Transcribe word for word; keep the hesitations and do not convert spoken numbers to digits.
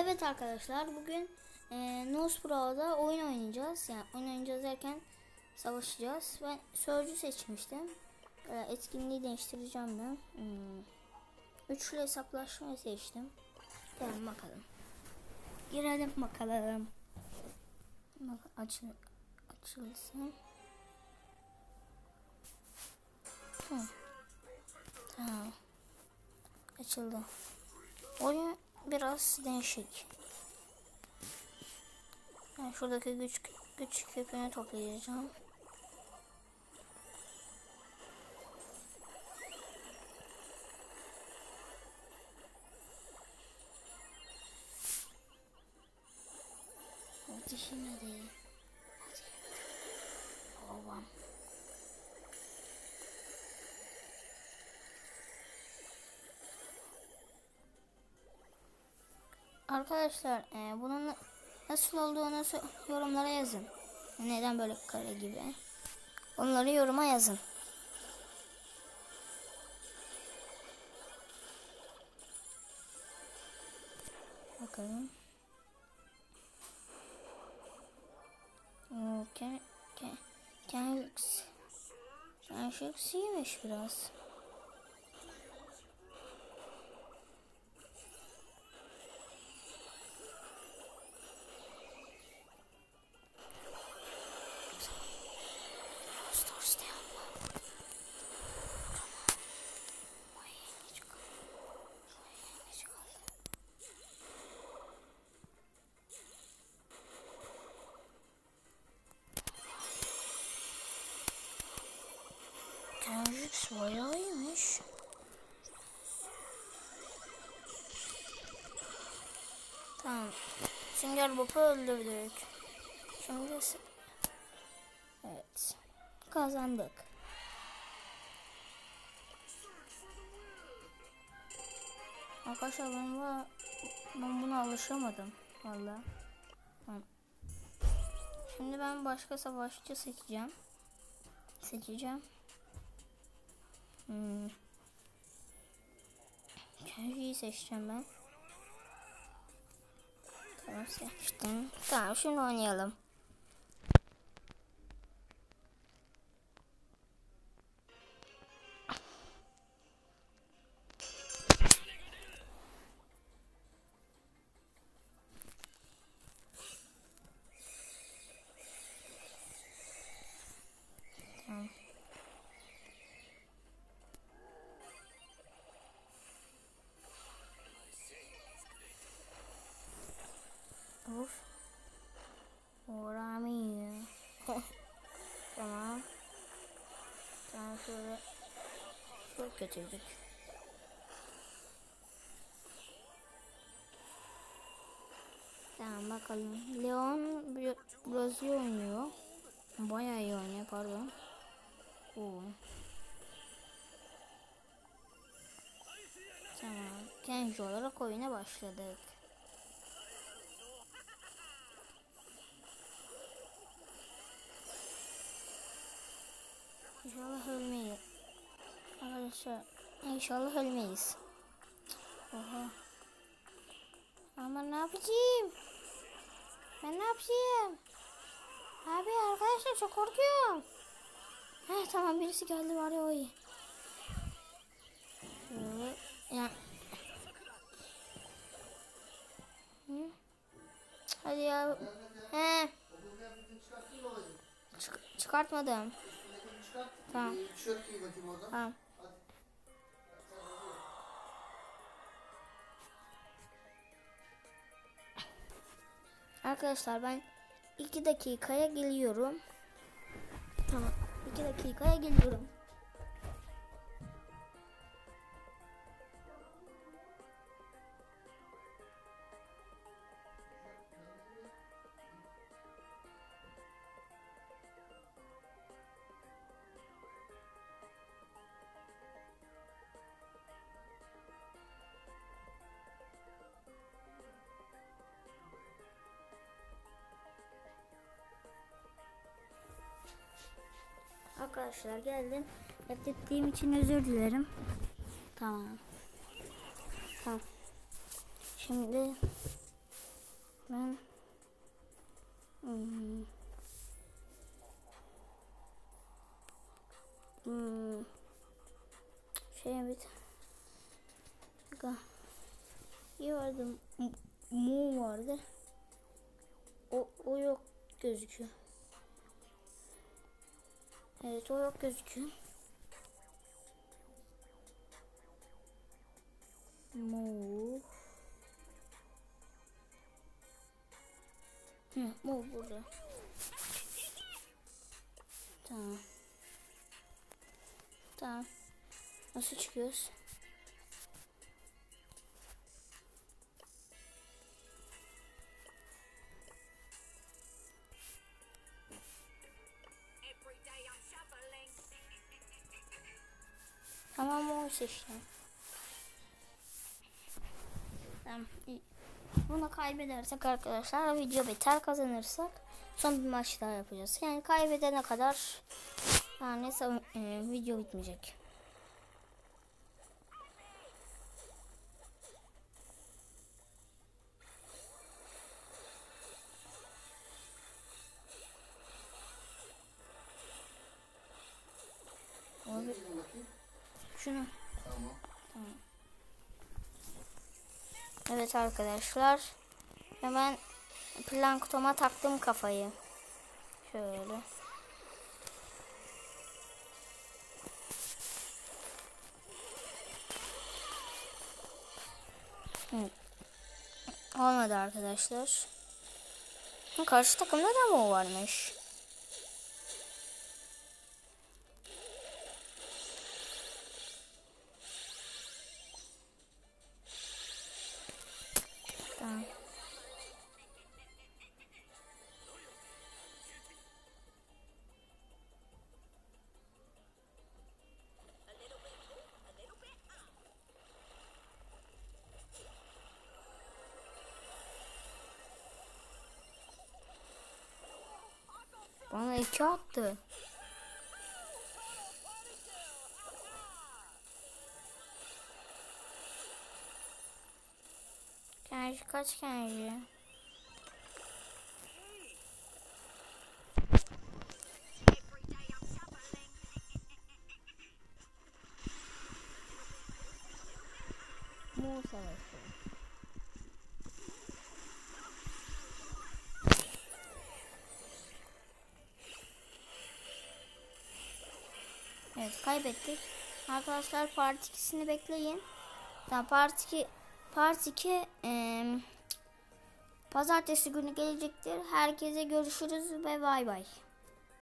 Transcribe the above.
Evet arkadaşlar, bugün e, Nospro'da oyun oynayacağız. Yani oyun oynayacağız derken savaşacağız. Ben Surge'ü seçmiştim. E, etkinliği değiştireceğim ben. Hmm. Üçlü hesaplaşmayı seçtim. Gelin bakalım. Girelim bakalım. Bak, açıl açılsın. Hı. Tamam. Açıldı. Oyun biraz değişik. Yani şuradaki güç güç küpünü toplayacağım. Yetişemedi. Babam. Arkadaşlar e, bunun nasıl olduğunu yorumlara yazın. Neden böyle kare gibi? Onları yoruma yazın. Bakalım. Okay. Kendisi kendisi iyiymiş biraz. Kendisi bayağı iyiymiş. Tamam. Sünger Bob'u öldürdük. Şimdi evet. Kazandık. Arkadaşlar ben, bu, ben buna alışamadım. Vallahi. Tamam. Şimdi ben başka savaşçı seçeceğim. Seçeceğim. Hmm. Kenji'yi seçeceğim ben. Tamam, seçtim. Tamam, şimdi oynayalım. Tamam. Of. Uğramıyor. Tamam. Tamam, şöyle. Çok kötüydük. Tamam, bakalım. Leon biraz iyi oynuyor. Bayağı iyi oynuyor, pardon. Oo. Tamam. Genç olarak oyuna başladık. İnşallah ölmeyiz. Arkadaşlar, İnşallah ölmeyiz. Oha. Ama ne yapacağım? Ben ne yapayım? Abi arkadaşlar, çok korkuyorum. Heh, tamam, birisi geldi var ya, o iyi. Şöyle ya. Hı? Hadi ya. He. Çık çıkartmadım. Tamam. Tamam. Arkadaşlar, ben iki dakikaya geliyorum. Tamam. iki dakikaya geliyorum. Arkadaşlar, geldim. Beklettiğim için özür dilerim. Tamam. Tamam. Şimdi Ben hmm. Hmm. Şey bir iyi vardı, mu vardı. O, o yok gözüküyor. Evet, o yok gözüküyor. Mu. Hı, mu burada. Tamam. Tamam. Nasıl çıkıyoruz? Tamam, o seçtim. Tamam. Bunu kaybedersek arkadaşlar video biter, kazanırsak son bir maç daha yapacağız. Yani kaybedene kadar yani e, video bitmeyecek. Abi, şunu. Tamam. Tamam. Evet arkadaşlar. Hemen Planktoma taktım kafayı. Şöyle. Hı. Olmadı arkadaşlar. Karşı takımda da mı o varmış? Tamam. Bana iki attı. Kenji kaç Kenji? Mu savaşı. Evet, kaybettik. Arkadaşlar part ikisini bekleyin. Daha part iki part iki e, pazartesi günü gelecektir. Herkese görüşürüz ve bay bay.